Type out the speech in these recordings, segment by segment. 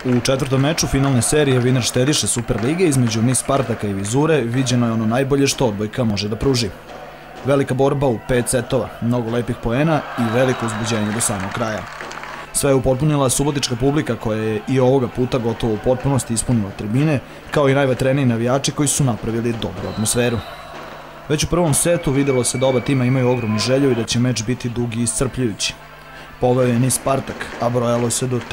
U četvrtom meču finalne serije Vinar štediše Superlige između NIS Spartaka i Vizure viđeno je ono najbolje što odbojka može da pruži. Velika borba u 5 setova, mnogo lepih poena i veliko uzbuđenje do samog kraja. Sve je upotpunila subotička publika koja je i ovoga puta gotovo u potpunosti ispunila tribine, kao i najvatreniji navijači koji su napravili dobru atmosferu. Već u prvom setu videlo se da oba tima imaju ogromnu želju i da će meč biti dug i iscrpljujući. Poveo je NIS Spartak, a brojalo se do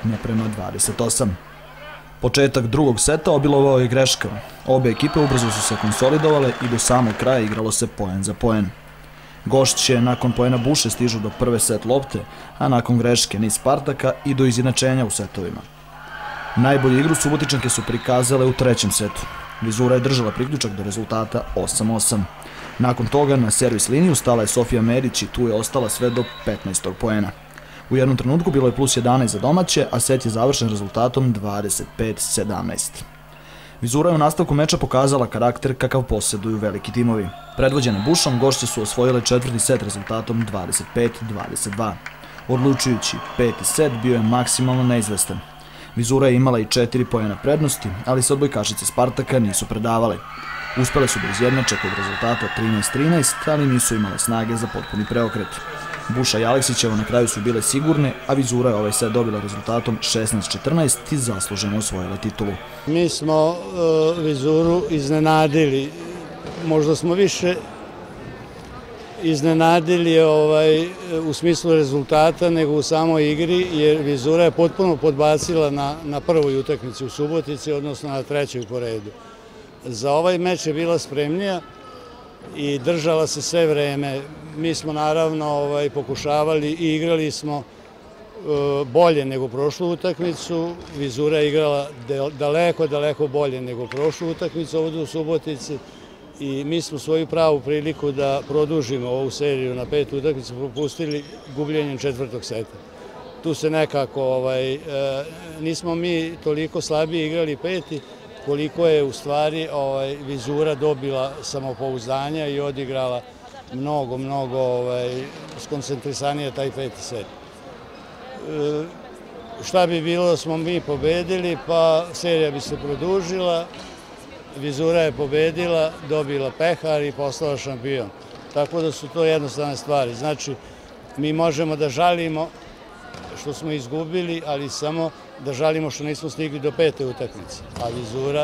30:28. Početak drugog seta obilovao je greškama. Obe ekipe ubrzo su se konsolidovale i do samog kraja igralo se poen za poen. Gošće nakon poena Buše stižu do prve set lopte, a nakon greške NIS Spartaka i do izjednačenja u setovima. Najbolju igru Subotičanke su prikazale u trećem setu. Vizura je držala priključak do rezultata 8:8. Nakon toga na servis liniju stala je Sofija Medić i tu je ostala sve do 15. poena. U jednom trenutku bilo je plus 11 za domaće, a set je završen rezultatom 25:17. Vizura je u nastavku meča pokazala karakter kakav posjeduju veliki timovi. Predvođene Bušom, gošće su osvojile četvrti set rezultatom 25:22. Odlučujući peti set bio je maksimalno neizvestan. Vizura je imala i 4 poena prednosti, ali se odbojkašice Spartaka nisu predavale. Uspele su da izjednače kod rezultata 13:13, ali nisu imale snage za potpuni preokret. Buša i Aleksićeva na kraju su bile sigurne, a Vizura je ovaj set dobila rezultatom 16:14 i zasluženo osvojila titulu. Mi smo Vizuru iznenadili. Možda smo više iznenadili u smislu rezultata nego u samoj igri, jer Vizura je potpuno podbacila na prvoj utakmici u Subotici, odnosno na trećoj po redu. Za ovaj meč je bila spremnija i držala se sve vreme. Mi smo naravno pokušavali i igrali smo bolje nego prošlu utakmicu. Vizura je igrala daleko bolje nego prošlu utakmicu ovdje u Subotici i mi smo svoju pravu priliku da produžimo ovu seriju na 5 utakmicu propustili gubljenjem četvrtog seta. Tu se nekako, nismo mi toliko slabije igrali peti, koliko je u stvari Vizura dobila samopouzdanja i odigrala mnogo skoncentrisanije taj peti set. Šta bi bilo da smo mi pobedili, pa serija bi se produžila, Vizura je pobedila, dobila pehar i postala šampion. Tako da su to jednostavne stvari. Znači, mi možemo da žalimo što smo izgubili, ali samo da žalimo što nismo stigli do pete utakmice. A Vizura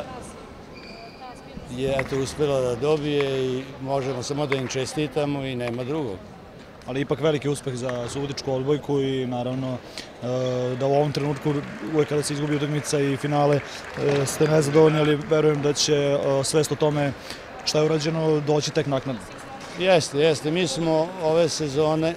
je uspjela da dobije i možemo samo da im čestitamo i nema drugog. Ali ipak veliki uspeh za subotičku odbojku i naravno da u ovom trenutku uvijek kada se izgubi utakmica i finale ste nezadovoljni, ali verujem da će svest o tome šta je urađeno doći tek naknadno. Jeste. Mi smo ove sezone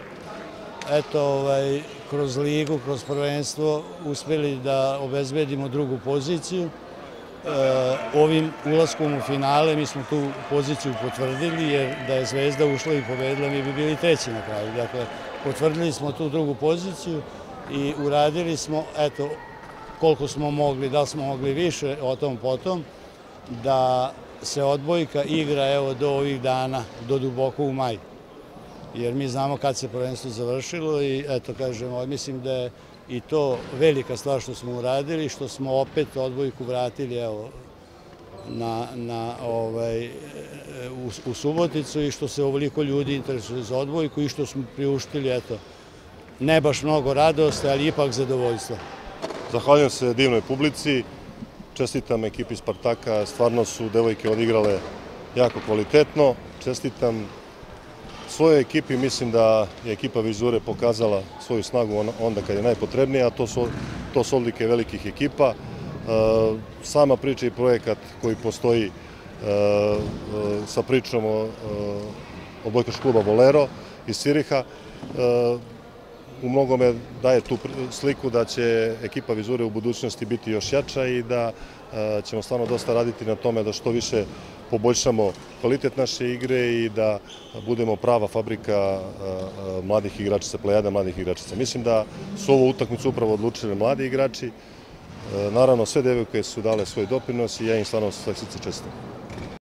kroz ligu, kroz prvenstvo uspjeli da obezbedimo drugu poziciju. Ovim ulaskom u finale mi smo tu poziciju potvrdili, jer da je Zvezda ušla i pobedila mi bi bili treći na kraju. Dakle, potvrdili smo tu drugu poziciju i uradili smo, koliko smo mogli, da li smo mogli više o tom potom, da se odbojka igra do ovih dana, do duboko u maj. Jer mi znamo kad se prvenstvo završilo i mislim da je i to velika stvar što smo uradili, što smo opet odbojku vratili u Suboticu i što se ovoliko ljudi interesuje za odbojku i što smo priuštili, ne baš mnogo radosti, ali ipak zadovoljstva. Zahvaljujem se divnoj publici, čestitam ekipi Spartaka, stvarno su devojke odigrale jako kvalitetno, čestitam svojoj ekipi, mislim da je ekipa Vizure pokazala svoju snagu onda kad je najpotrebnija, a to su odlike velikih ekipa. Sama priča i projekat koji postoji sa pričom odbojkaškog kluba Bolero iz Siriha u mnogome daje tu sliku da će ekipa Vizure u budućnosti biti još jača i da ćemo stvarno dosta raditi na tome da što više poboljšamo kvalitet naše igre i da budemo prava fabrika mladih igračica, plejada mladih igračica. Mislim da su ovu utakmicu upravo odlučili mladi igrači. Naravno, sve devojke su dale svoj doprinos i ja im stvarno sve srce čestitam.